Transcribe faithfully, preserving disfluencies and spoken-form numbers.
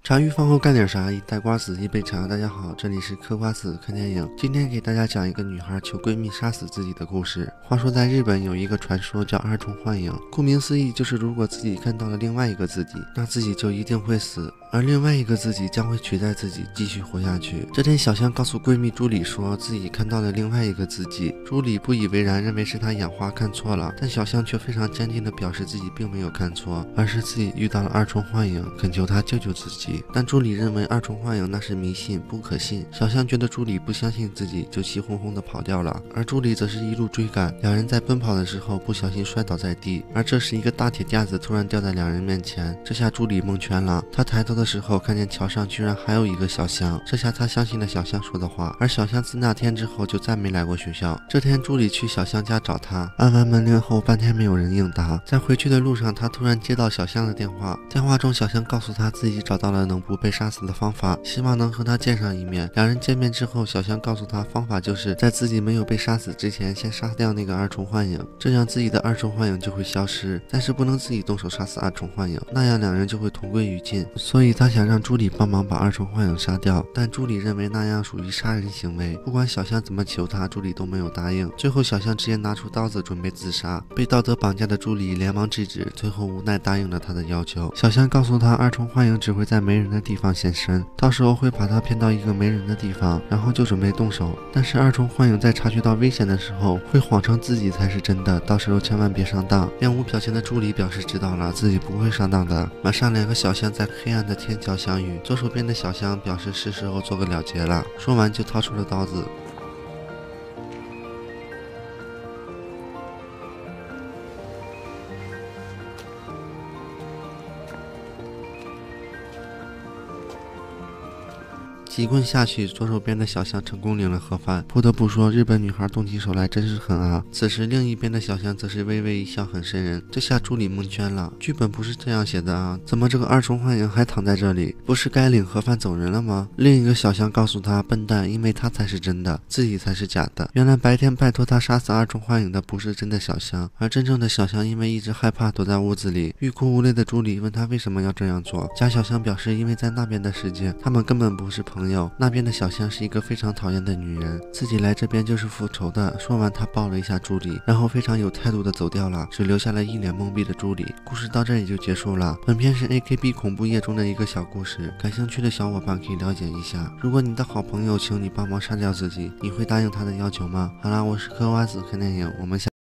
茶余饭后干点啥？一袋瓜子，一杯茶。大家好，这里是嗑瓜子看电影。今天给大家讲一个女孩求闺蜜杀死自己的故事。话说在日本有一个传说叫二重幻影，顾名思义就是如果自己看到了另外一个自己，那自己就一定会死，而另外一个自己将会取代自己继续活下去。这天，小香告诉闺蜜朱莉说自己看到了另外一个自己。朱莉不以为然，认为是她眼花看错了，但小香却非常坚定地表示自己并没有看错，而是自己遇到了二重幻影，恳求她救救自己。但朱莉认为二重幻影那是迷信，不可信。小香觉得朱莉不相信自己，就气哄哄地跑掉了，而朱莉则是一路追赶。两人在奔跑的时候不小心摔倒在地，而这时一个大铁架子突然掉在两人面前，这下朱莉蒙圈了。她抬头的时候看见桥上居然还有一个小香，这下她相信了小香说的话，而小香自那天之后就再没来过学校。这天朱莉去小香家找她，按完门铃后半天没有人应答。在回去的路上，她突然接到小香的电话，电话中小香告诉她自己找到了能不被杀死的方法，希望能和她见上一面。两人见面之后，小香告诉她方法就是在自己没有被杀死之前先杀掉那个二重幻影，这样自己的二重幻影就会消失，但是不能自己动手杀死二重幻影，那样两人就会同归于尽。所以她想让朱莉帮忙把二重幻影杀掉，但朱莉认为那样属于杀人行为，不管小香怎么求她，朱莉都没有答应。最后小香直接拿出刀子准备自杀，被道德绑架的朱莉连忙制止，最后无奈答应了她的要求。小香告诉她二重幻影只会在没人的地方现身，到时候会把她骗到一个没人的地方，然后就准备动手。但是二重幻影在察觉到危险的时候会谎称自己才是真的，到时候千万别上当。面无表情的朱莉表示知道了，自己不会上当的。马上两个小香在黑暗的天桥相遇，左手边的小香表示是时候做个了结了，说完就掏出了刀子。几棍下去，左手边的小香成功领了盒饭。不得不说，日本女孩动起手来真是狠啊！此时另一边的小香则是微微一笑，很瘆人。这下朱莉蒙圈了，剧本不是这样写的啊，怎么这个二重幻影还躺在这里？不是该领盒饭走人了吗？另一个小香告诉她，笨蛋，因为她才是真的，自己才是假的。原来白天拜托她杀死二重幻影的不是真的小香，而真正的小香因为一直害怕躲在屋子里。欲哭无泪的朱莉问她为什么要这样做，假小香表示因为在那边的世界他们根本不是朋友，那边的小香是一个非常讨厌的女人，自己来这边就是复仇的。说完她抱了一下朱莉，然后非常有态度的走掉了，只留下了一脸懵逼的朱莉。故事到这里就结束了。本片是 A K B 恐怖夜中的一个小故事，感兴趣的小伙伴可以了解一下。如果你的好朋友请你帮忙杀掉自己，你会答应他的要求吗？好啦，我是嗑瓜子看电影，我们下